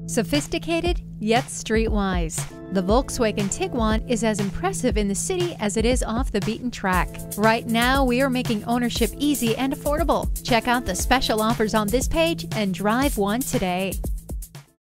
Sophisticated, yet streetwise, the Volkswagen Tiguan is as impressive in the city as it is off the beaten track. Right now, we are making ownership easy and affordable. Check out the special offers on this page and drive one today.